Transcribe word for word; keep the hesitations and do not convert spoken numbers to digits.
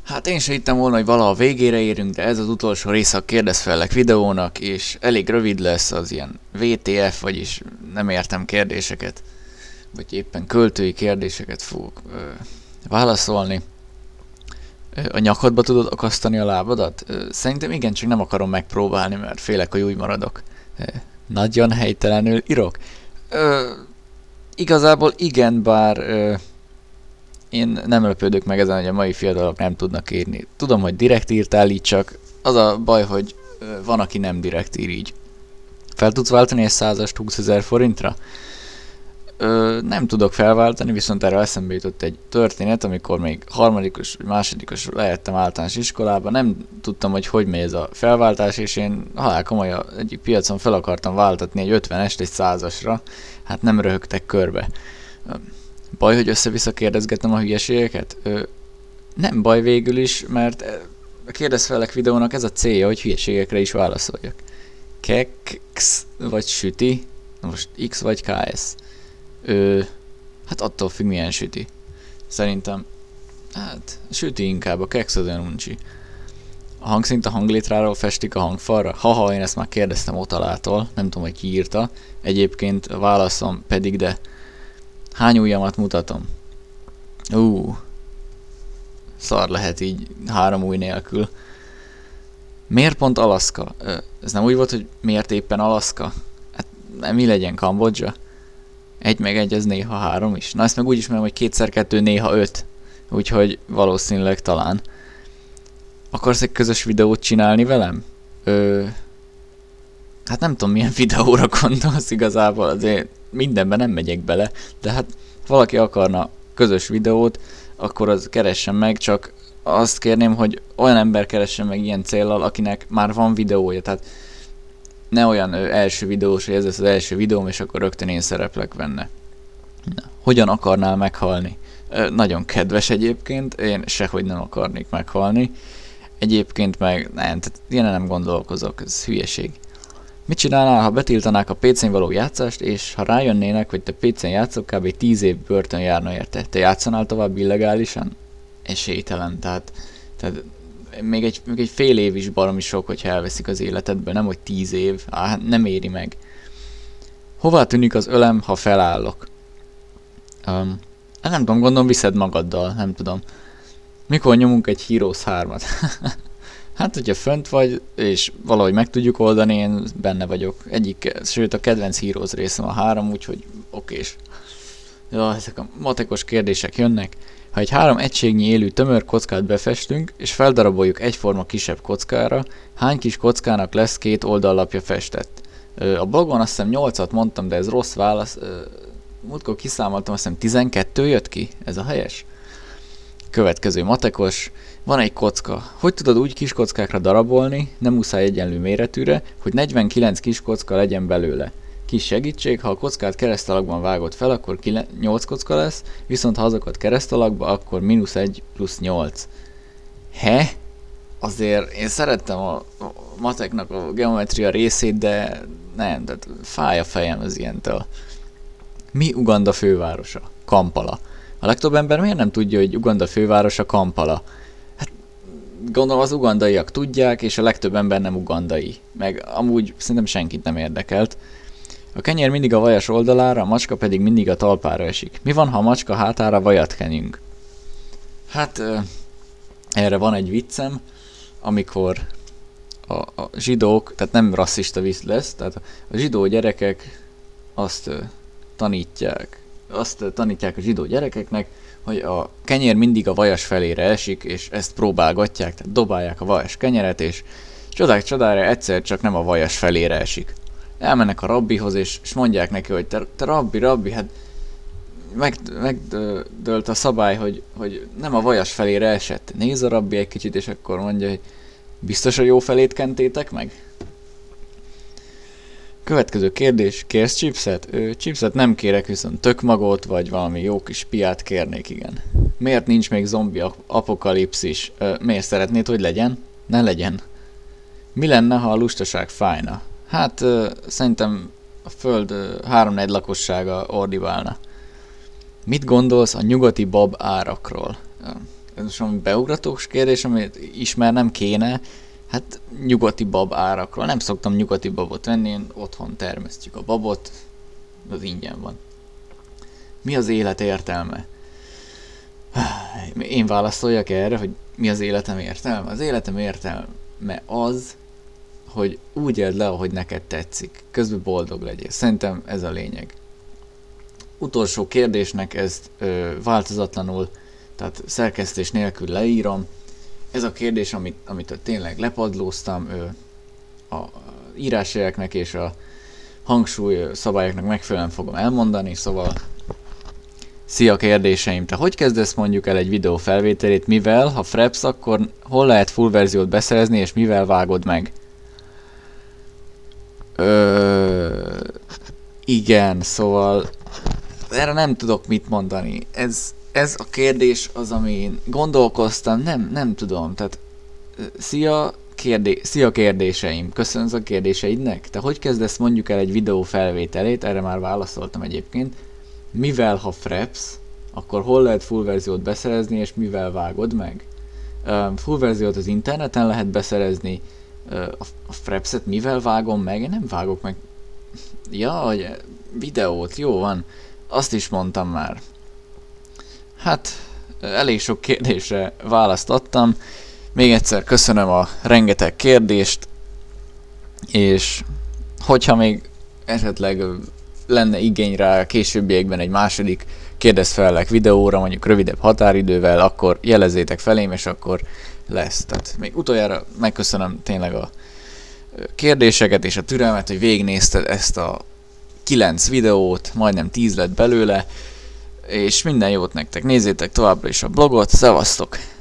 Hát én se hittem volna, hogy valaha végére érünk, de ez az utolsó része a kérdezfellek videónak, és elég rövid lesz az ilyen vé té ef, vagyis nem értem kérdéseket, vagy éppen költői kérdéseket fogok ö, válaszolni. Ö, a nyakadba tudod akasztani a lábadat? Ö, szerintem igen, csak nem akarom megpróbálni, mert félek, hogy úgy maradok. Ö, nagyon helytelenül írok. Ö, igazából igen, bár... Ö, Én nem lepődök meg ezen, hogy a mai fiatalok nem tudnak írni. Tudom, hogy direkt írtál így, csak az a baj, hogy van, aki nem direkt ír így. Fel tudsz váltani egy százast húszezer forintra? Ö, nem tudok felváltani, viszont erre eszembe jutott egy történet, amikor még harmadikos vagy másodikos lehettem általános iskolában, nem tudtam, hogy hogy megy ez a felváltás, és én halál komolyan egyik piacon fel akartam váltatni egy ötvenest egy százasra, hát nem röhögtek körbe. Baj, hogy össze-vissza kérdezgetem a hülyeségeket? Ö, nem baj végül is, mert a kérdezfelek videónak ez a célja, hogy hülyeségekre is válaszoljak. Keks vagy süti? Most X vagy ká es? Ö, hát attól függ, milyen süti. Szerintem, hát süti inkább, a keks az olyan uncsi. A hangszint a hanglétráról festik a hangfalra? Haha, én ezt már kérdeztem Otalától, nem tudom, hogy ki írta. Egyébként a válaszom pedig, de hány ujjamat mutatom? Ú, uh, szar lehet így három ujj nélkül. Miért pont Alaszka? Ez nem úgy volt, hogy miért éppen Alaszka? Hát mi legyen, Kambodzsa? Egy meg egy, ez néha három is. Na ezt meg úgy ismerem, hogy kétszer kettő néha öt. Úgyhogy valószínűleg talán. Akarsz egy közös videót csinálni velem? Ö... Hát nem tudom, milyen videóra gondolsz igazából, azért mindenben nem megyek bele, de hát ha valaki akarna közös videót, akkor az keressen meg, csak azt kérném, hogy olyan ember keressen meg ilyen céllal, akinek már van videója, tehát ne olyan ö, első videós, hogy ez lesz az első videóm, és akkor rögtön én szereplek benne. Na, hogyan akarnál meghalni? Ö, nagyon kedves egyébként, én sehogy nem akarnék meghalni. Egyébként meg nem, tehát ilyen nem gondolkozok, ez hülyeség. Mit csinálnál, ha betiltanák a pé cén való játszást, és ha rájönnének, hogy te pé cén játszol, kb. tíz év börtön járna érte. Te játszanál tovább illegálisan? Esélytelen, tehát, tehát még, egy, még egy fél év is baromi sok, hogyha elveszik az életedből, nem hogy tíz év, á, nem éri meg. Hová tűnik az ölem, ha felállok? Um, nem tudom, gondolom viszed magaddal, nem tudom. Mikor nyomunk egy Heroes hármat? Hát, hogyha fönt vagy, és valahogy meg tudjuk oldani, én benne vagyok. Egyik, sőt a kedvenc Heroes részem a három, úgyhogy okés. Ja, ezek a matekos kérdések jönnek. Ha egy három egységnyi élő tömör kockát befestünk, és feldaraboljuk egyforma kisebb kockára, hány kis kockának lesz két oldallapja festett? A blogon azt hiszem nyolcat mondtam, de ez rossz válasz. Múltkor kiszámoltam, azt hiszem tizenkettő jött ki, ez a helyes. Következő matekos. Van egy kocka. Hogy tudod úgy kis kockákra darabolni, nem muszáj egyenlő méretűre, hogy negyvenkilenc kis kocka legyen belőle? Kis segítség, ha a kockát keresztalakban vágod fel, akkor nyolc kocka lesz, viszont ha azokat keresztalakba, akkor mínusz egy plusz nyolc. He? Azért én szerettem a mateknak a geometria részét, de nem, tehát fáj a fejem az ilyentől. Mi Uganda fővárosa? Kampala. A legtöbb ember miért nem tudja, hogy Uganda fővárosa Kampala? Hát gondolom az ugandaiak tudják, és a legtöbb ember nem ugandai. Meg amúgy szerintem senkit nem érdekelt. A kenyér mindig a vajas oldalára, a macska pedig mindig a talpára esik. Mi van, ha a macska hátára vajat kenünk? Hát erre van egy viccem, amikor a, a zsidók, tehát nem rasszista vicc lesz, tehát a zsidó gyerekek azt tanítják, azt tanítják a zsidó gyerekeknek, hogy a kenyér mindig a vajas felére esik, és ezt próbálgatják, tehát dobálják a vajas kenyeret, és csodák csodára egyszer csak nem a vajas felére esik. Elmennek a rabbihoz, és, és mondják neki, hogy te, te rabbi, rabbi, hát megdőlt a szabály, hogy, hogy nem a vajas felére esett. Néz a rabbi egy kicsit, és akkor mondja, hogy biztos a jó felét kentétek meg? Következő kérdés, kérsz chipset? Ö, chipset nem kérek, viszont tökmagot, vagy valami jó kis piát kérnék, igen. Miért nincs még zombi apokalipszis? Ö, miért szeretnéd, hogy legyen? Ne legyen. Mi lenne, ha a lustaság fájna? Hát ö, szerintem a föld három-négy lakossága ordibálna. Mit gondolsz a nyugati bab árakról? Ö, Ez most valami beugratós kérdés, amit ismernem kéne. Hát nyugati bab árakról. Nem szoktam nyugati babot venni, én otthon termesztjük a babot, az ingyen van. Mi az élet értelme? Én válaszoljak erre, hogy mi az életem értelme? Az életem értelme az, hogy úgy éld le, ahogy neked tetszik. Közben boldog legyél. Szerintem ez a lényeg. Utolsó kérdésnek ezt ö, változatlanul, tehát szerkesztés nélkül leírom. Ez a kérdés, amit, amit tényleg lepadlóztam, ö, a írásjeleknek és a hangsúly szabályoknak megfelelően fogom elmondani, szóval szia kérdéseim, te hogy kezdesz mondjuk el egy videó felvételét, mivel, ha Fraps, akkor hol lehet full verziót beszerezni, és mivel vágod meg? Ö... Igen, szóval erre nem tudok mit mondani. Ez, ez a kérdés az, amin gondolkoztam, nem, nem tudom, tehát szia, kérdé... szia kérdéseim, köszönöm a kérdéseidnek. Te hogy kezdesz mondjuk el egy videó felvételét, erre már válaszoltam egyébként. Mivel ha Fraps, akkor hol lehet full verziót beszerezni, és mivel vágod meg? Uh, full verziót az interneten lehet beszerezni, uh, a, a Frapset mivel vágom meg? Én nem vágok meg. Ja, hogy videót, jó van, azt is mondtam már. Hát, elég sok kérdésre választ adtam. Még egyszer köszönöm a rengeteg kérdést, és hogyha még esetleg lenne igény rá későbbiekben egy második kérdezz fellek videóra, mondjuk rövidebb határidővel, akkor jelezzétek felém, és akkor lesz. Tehát még utoljára megköszönöm tényleg a kérdéseket és a türelmet, hogy végignézted ezt a kilenc videót, majdnem tíz lett belőle, és minden jót nektek, nézzétek továbbra is a blogot, szevasztok!